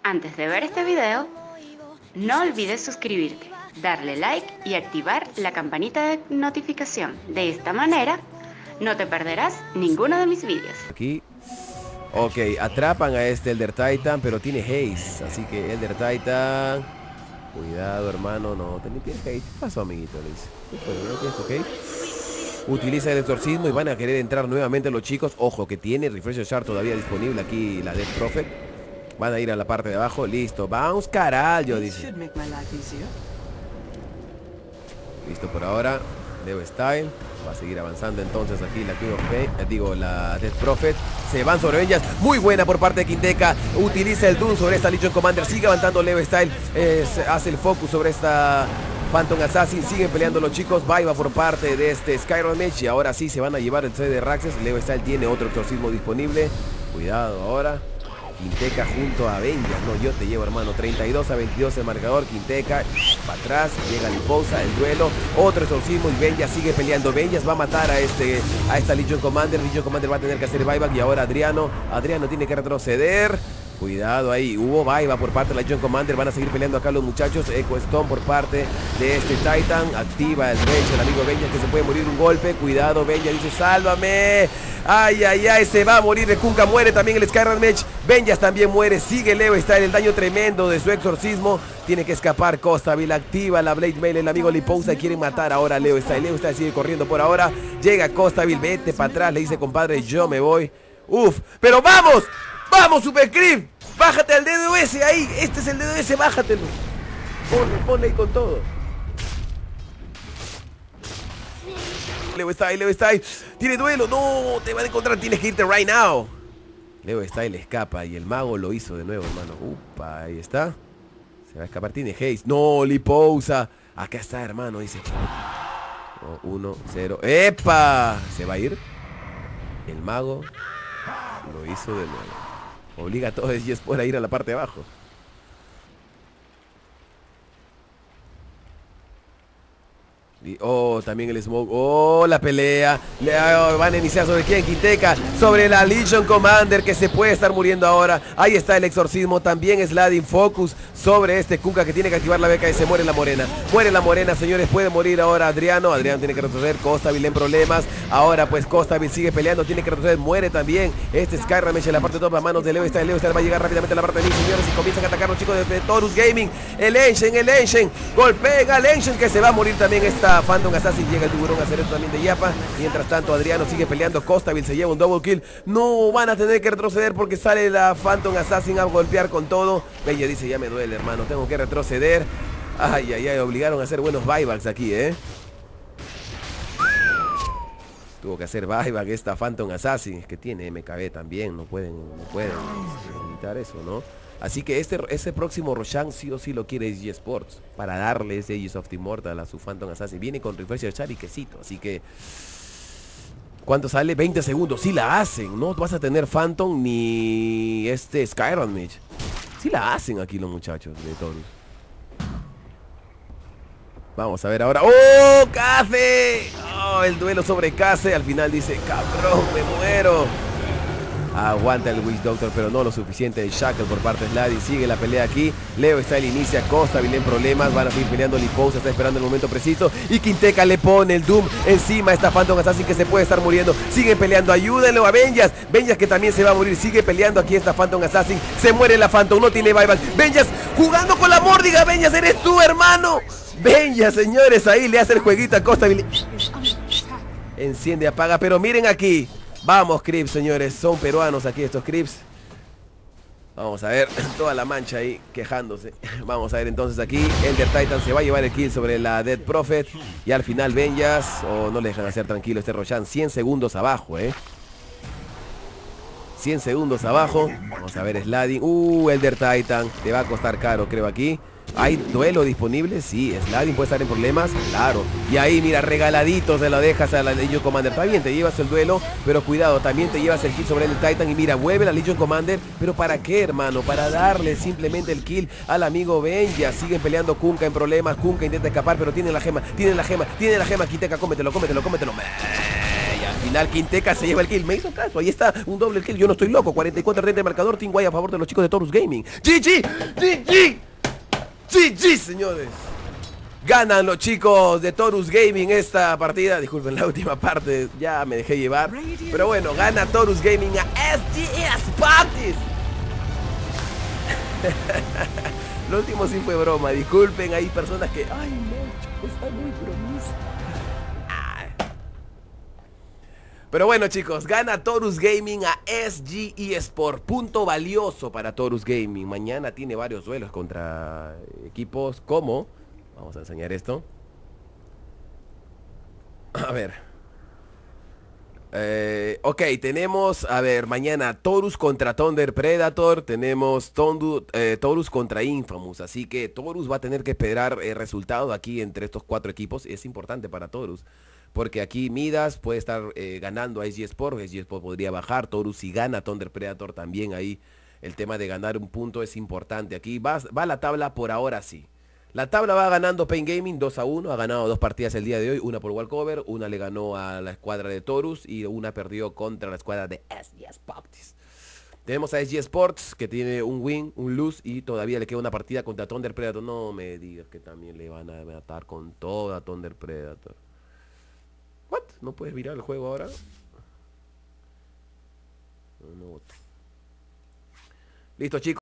Antes de ver este video, no olvides suscribirte, darle like y activar la campanita de notificación. De esta manera, no te perderás ninguno de mis vídeos. Aquí. Ok, atrapan a este Elder Titan, pero tiene haste. Así que Elder Titan, cuidado hermano, no te tienes haste. ¿Qué pasó, amiguito? Le dice. ¿Qué fue? ¿No tienes tu haste? Utiliza el exorcismo y van a querer entrar nuevamente los chicos. Ojo que tiene Refresher Shard todavía disponible aquí la Death Prophet. Van a ir a la parte de abajo, listo. Bounce carajo, dice. Listo por ahora. Leo Style va a seguir avanzando entonces aquí la Queen of Pain, la Death Prophet. Se van sobre ellas, muy buena por parte de Quinteca. Utiliza el Doom sobre esta Legion Commander. Sigue avanzando Leo Style, hace el focus sobre esta Phantom Assassin. Siguen peleando los chicos. Va por parte de este Skyrim Mage. Y ahora sí se van a llevar el CD de Raxes. Leo Style tiene otro exorcismo disponible. Cuidado ahora. Quinteca junto a Vengeance. No, yo te llevo, hermano. 32-22 el marcador. Quinteca para atrás. Llega Liposa, el duelo. Otro exorcismo y Vengeance sigue peleando. Vengeance va a matar a esta Legion Commander. Legion Commander va a tener que hacer buyback. Y ahora Adriano tiene que retroceder. Cuidado ahí, hubo buyback por parte de la Legion Commander. Van a seguir peleando acá los muchachos. Echo Stone por parte de este Titan. Activa el Rage, el amigo Vengeance, que se puede morir un golpe. Cuidado, Vengeance dice, sálvame. Ay, ay, ay, se va a morir. El Kunkka muere también, el Skyrim Mage. Vengeance también muere. Sigue Leo, está en el daño tremendo de su exorcismo. Tiene que escapar Costaville. Activa la Blade Mail, el amigo Liposa. Quieren matar ahora a Leo Style. Leo Style sigue corriendo por ahora. Llega Costaville, vete para atrás. Le dice, compadre, yo me voy. Uf, pero vamos. ¡Vamos, Super Creep! ¡Bájate al DDoS ahí! Este es el DDoS, bájatelo. Ponle ahí con todo. Leo Style. Tiene duelo. No, te van a encontrar. Tienes que irte right now. Leo Style escapa y el mago lo hizo de nuevo, hermano. Upa, ahí está. Se va a escapar. Tiene haste. No, Liposa. Acá está, hermano. Dice. 1-0. ¡Epa! ¿Se va a ir? El mago lo hizo de nuevo. Obliga a todos los G-Sport a ir a la parte de abajo. Oh, también el Smoke. Oh, la pelea. Van a iniciar sobre quién, Quinteca. Sobre la Legion Commander, que se puede estar muriendo ahora. Ahí está el exorcismo. También Sladding Focus sobre este Kunkka, que tiene que activar la beca y se muere la morena. Muere la morena, señores. Puede morir ahora Adriano. Adriano tiene que retroceder. Costaville en problemas. Ahora pues Costaville sigue peleando. Tiene que retroceder. Muere también este Skyrim en la parte de top, a manos de Leo Style. Leo Style va a llegar rápidamente a la parte de mí, señores. Y comienzan a atacar los chicos de Torus Gaming. El Ancient. Golpea al Ancient, que se va a morir también esta Phantom Assassin. Llega el tiburón a hacer esto también de Yapa. Mientras tanto Adriano sigue peleando. Costaville se lleva un double kill. No, van a tener que retroceder porque sale la Phantom Assassin a golpear con todo. Bella dice, ya me duele, hermano, tengo que retroceder. Ay, ay, ay, obligaron a hacer buenos buybacks aquí, Tuvo que hacer buyback esta Phantom Assassin. Es que tiene MKB también. No pueden evitar eso, ¿no? Así que ese próximo Roshan sí o sí lo quiere SG Sports para darle ese Aegis of the Immortal a su Phantom Assassin. Viene con Refresher Shard y quesito. Así que ¿cuánto sale? 20 segundos. Sí la hacen. No vas a tener Phantom ni Skyrim Mage. Sí la hacen aquí los muchachos de todos. Vamos a ver ahora. ¡Oh, Case! ¡Oh, el duelo sobre Case! Al final dice, cabrón, me muero. Aguanta el Witch Doctor, pero no lo suficiente. El Shackle por parte de Sladding. Sigue la pelea aquí. Leo Style inicia. Costaville en problemas. Van a seguir peleando. Liposa está esperando el momento preciso. Y Quinteca le pone el Doom encima a esta Phantom Assassin, que se puede estar muriendo. Siguen peleando. Ayúdenlo a Vengeance. Vengeance, que también se va a morir. Sigue peleando aquí esta Phantom Assassin. Se muere la Phantom. No tiene buyback. Vengeance jugando con la mórdiga. Vengeance, eres tú, hermano. Vengeance, señores. Ahí le hace el jueguito a Costaville. Enciende, apaga. Pero miren aquí. Vamos, Crips, señores. Son peruanos aquí estos Crips. Vamos a ver toda la mancha ahí quejándose. Vamos a ver entonces aquí. Elder Titan se va a llevar el kill sobre la Death Prophet. Y al final Vengeance. Oh, no le dejan hacer tranquilo este Roshan. 100 segundos abajo, 100 segundos abajo. Vamos a ver Sladding. Elder Titan. Te va a costar caro, creo, aquí. ¿Hay duelo disponible? Sí, Sladding puede estar en problemas, claro. Y ahí, mira, regaladito se lo dejas a la Legion Commander. Está bien, te llevas el duelo, pero cuidado, también te llevas el kill sobre el Titan. Y mira, vuelve la Legion Commander. ¿Pero para qué, hermano? Para darle simplemente el kill al amigo Benja. Siguen peleando Kunkka en problemas. Kunkka intenta escapar, pero tiene la gema. Quinteca, cómetelo. Y al final Quinteca se lleva el kill. Me hizo caso, ahí está un doble kill. Yo no estoy loco. 44-30 de marcador. Team Guay a favor de los chicos de Torus Gaming. GG, GG, GG, señores. Ganan los chicos de Torus Gaming esta partida. Disculpen la última parte, ya me dejé llevar. Pero bueno, gana Torus Gaming a SG Sports. Lo último sí fue broma. Disculpen, hay personas que... Ay, no, chicos, está muy bromista. Pero bueno, chicos, gana Torus Gaming a SG Sport. Punto valioso para Torus Gaming. Mañana tiene varios duelos contra equipos como... Vamos a enseñar esto. A ver. Ok, tenemos, a ver, mañana Torus contra Thunder Predator. Tenemos Torus contra Infamous. Así que Torus va a tener que esperar el resultado aquí entre estos 4 equipos. Es importante para Torus, porque aquí Midas puede estar ganando a SG Sport. SG Sport podría bajar. Torus si gana Thunder Predator también ahí. El tema de ganar un punto es importante. Aquí va la tabla por ahora sí. La tabla va ganando Pain Gaming 2-1, ha ganado 2 partidas el día de hoy, una por walkover, una le ganó a la escuadra de Torus y una perdió contra la escuadra de SG Sports. Tenemos a SG Sports que tiene un win, un lose y todavía le queda una partida contra Thunder Predator. No me digas que también le van a matar con toda Thunder Predator. ¿What? ¿No puedes virar el juego ahora? No. Listo, chicos.